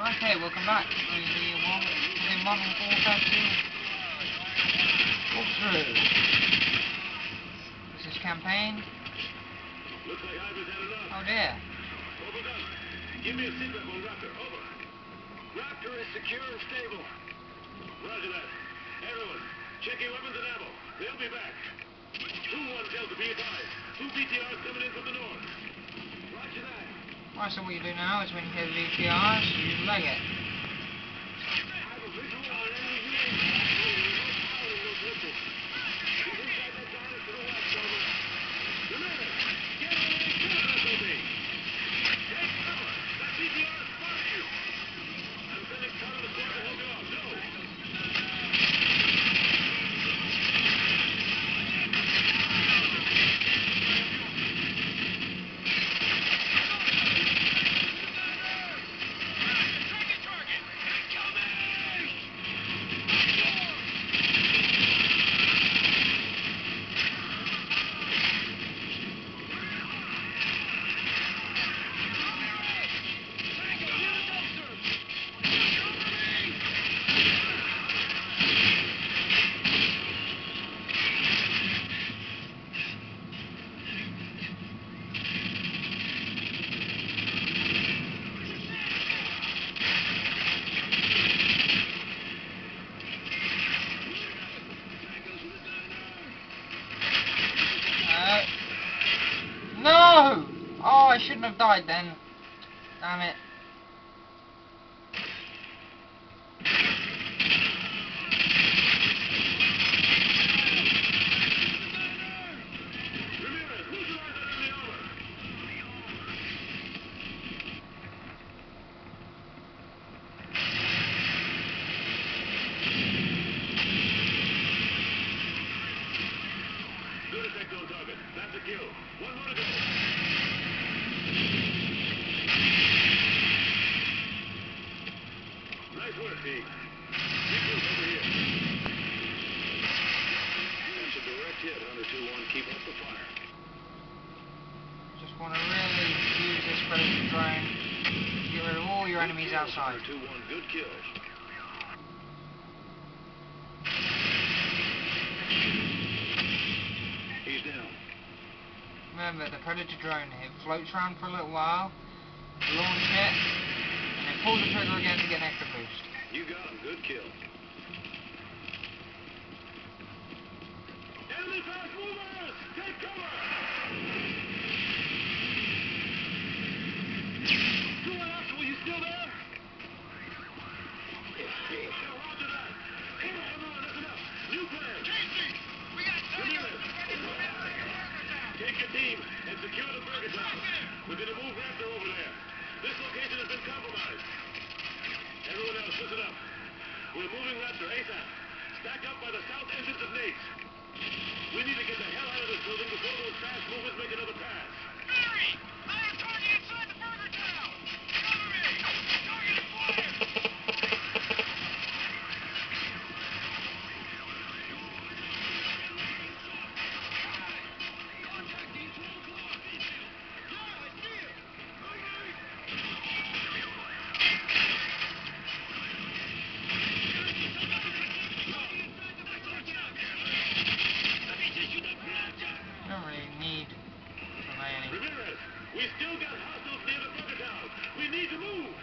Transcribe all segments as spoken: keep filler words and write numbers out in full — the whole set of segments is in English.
Okay, welcome back to the one to the Modern Warfare two walkthrough. This is campaign. Looks like Ivor's had enough. Oh dear. Over done. Give me a sit rep on Raptor. Over. Raptor is secure and stable. Roger that. Everyone, check your weapons and ammo. They'll be back. two one Delta, be advised. Two B T Rs coming in from the north. Roger that. Right, so what you do now is when you hear the V T Rs, you leg it. I have a visual on an enemy U A V. No power and no missiles. He's inside that diner to the west, over. Ramirez, get away and kill S O B. Take cover. That B T R is spotting you. I'm sending Todd on the squad to help you out. Go. No! Oh, I shouldn't have died then. Damn it. Good effect on target. That's a kill. One more to go. Nice work, Steve. Equals over here. That's a direct hit, Hunter two one. Keep up the fire. Just want to really use this predator drone to get rid of all your enemies outside. Hunter two one, good kills. He's down. Remember, the predator drone, it floats around for a little while, launch it, and then pull the trigger again to get an extra boost. You got him. Good kill. Enemy fast movers! Take cover! two one Officer, were you still there? Yeah, roger that. Come on, everyone, listen up. New plan. Casey! We got Ramirez. Take your team and secure the Burger Town. We're going to move Raptor over there. This location has been compromised. Everyone else, listen up. We're moving Raptor ASAP. Stack up by the south entrance of Nate's. We need to get the hell out of this building before those fast movers make another pass. Barry! I have a target inside the Burger Town! Cover me! Target acquired! Contacting twelve o'clock! Yeah, I see him! Moving! Don't really need so many. Ramirez, we still got hostiles near the Burger Town. We need to move.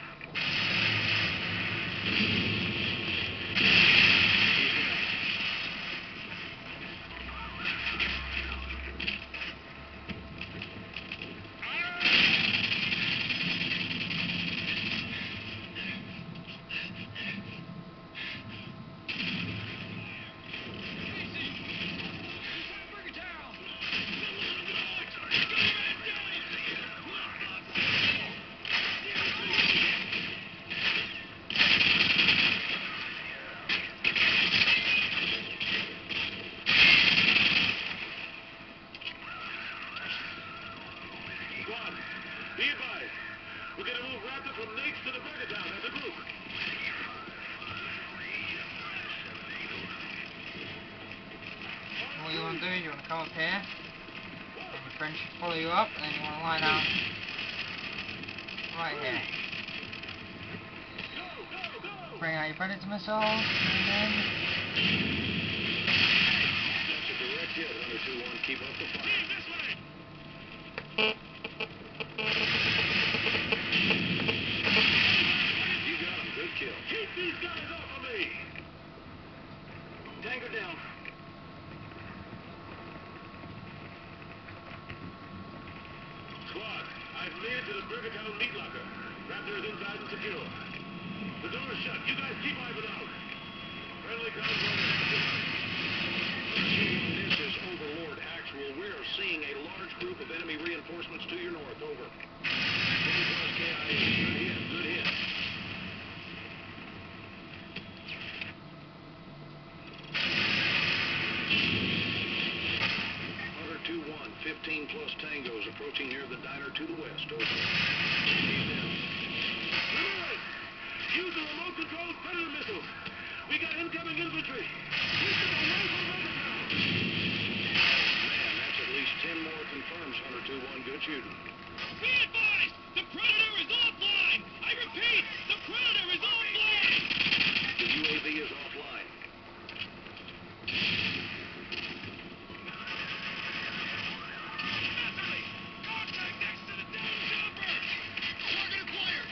Squad, be advised. We're going to move Raptor from Nate's to the Burger Town as a group. What you want to do is you want to come up here, and your friend should follow you up, and then you want to line up right here. Bring out your Predator missiles, and then... That's a direct hit, Hunter two one. Keep up the fire. This way! You got him. Good kill. Keep these guys off of me! Tanker down. Squad, I've made it to the Burger Town meat locker. Raptor is inside and secure. The door is shut. You guys keep Ivan out. Friendly convoy active. This is Overlord Actual. We are seeing a large group of enemy reinforcements to your north. Over. K I A. Good hit. Good hit. Hunter two one. fifteen plus tangos approaching near the diner to the west. Over. He's down. Ramirez! Use the remote controlled Predator missiles. We got incoming infantry. Keep them away from Burgertown. Oh, man, that's at least ten more confirms, Hunter two one. Good shooting. Be advised! The Predator is offline! I repeat, the Predator is offline! The U A V is offline. Naturally! Contact next to the down chopper! Target acquired!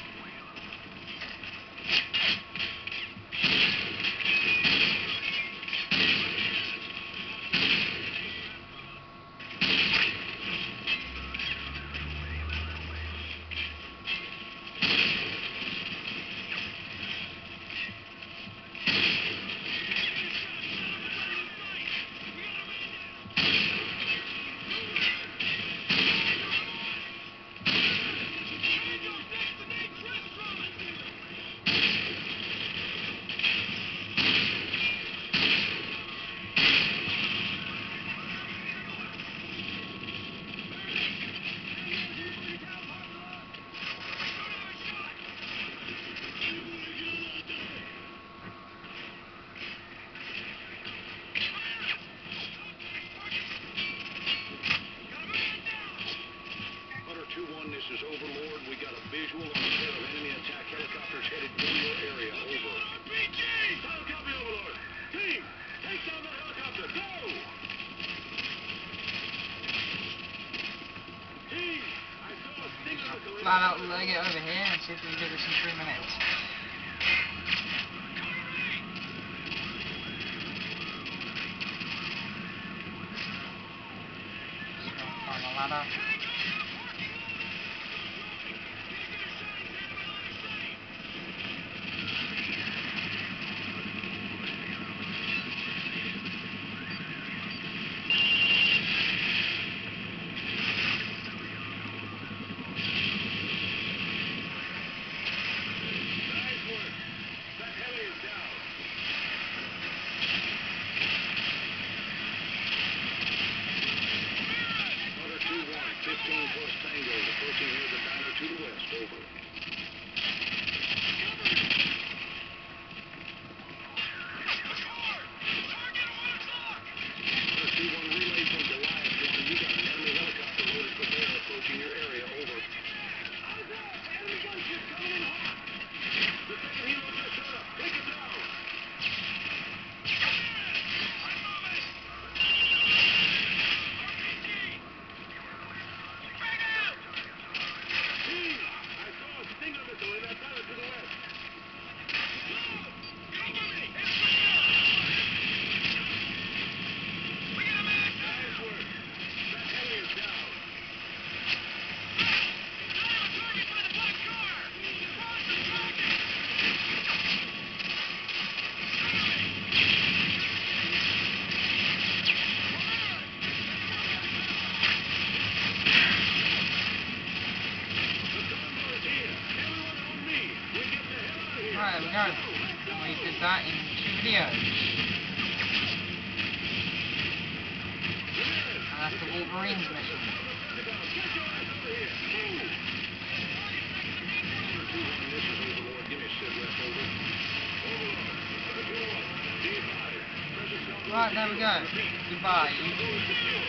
This is Overlord. We got a visual on a pair of enemy attack helicopters headed for your area. Over. R P G! Solid copy, Overlord. Team, take down the helicopter. Go! Team, I saw a stinger missile. Flat out leg it over here and see if we can do this in three minutes. Just go find the ladder. fifteen plus tangos approaching near the diner to the west. Over. Hunter two one relay from Goliath one. You got an enemy helicopter loaded for there approaching your area. Over. Enemy gunship coming in hot. The second helo just showed up. Take it down. Right, there we go. And we did that in two videos. And that's the Wolverines mission. Right, there we go. Goodbye, YouTube.